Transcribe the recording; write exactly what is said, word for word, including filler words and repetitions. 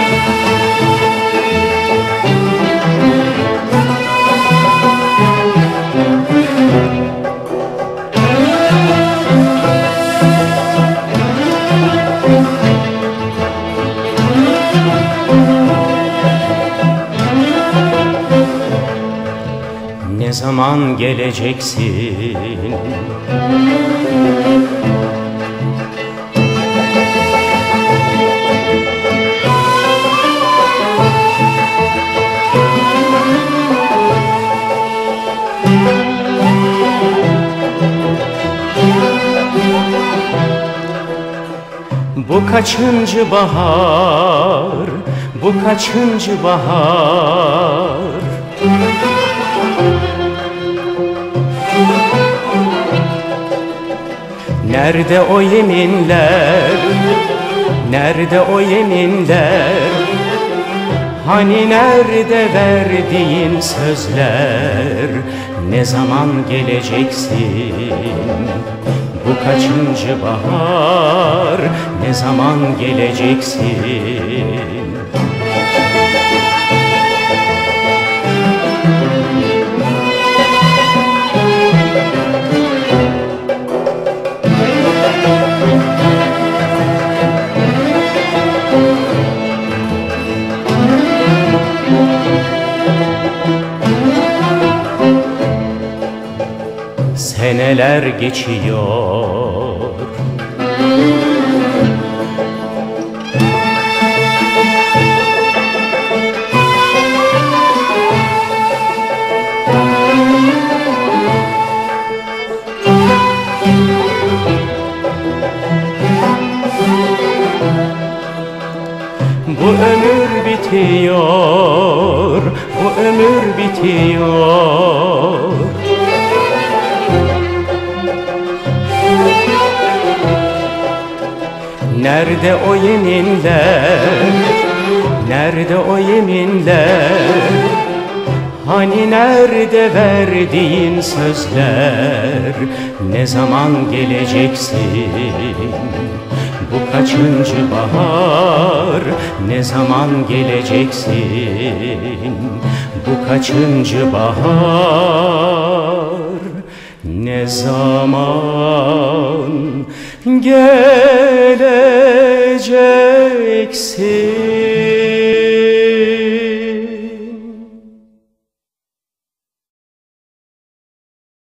Ne zaman geleceksin? Bu kaçıncı bahar, bu kaçıncı bahar? Nerede o yeminler, nerede o yeminler? Hani nerede verdiğin sözler? Ne zaman geleceksin? Bu kaçıncı bahar? Ne zaman geleceksin? Seneler geçiyor, bu ömür bitiyor, bu ömür bitiyor. Nerede o yeminler, nerede o yeminler? Hani nerede verdiğin sözler? Ne zaman geleceksin? Bu kaçıncı bahar? Ne zaman geleceksin? Bu kaçıncı bahar? Ne zaman geleceksin?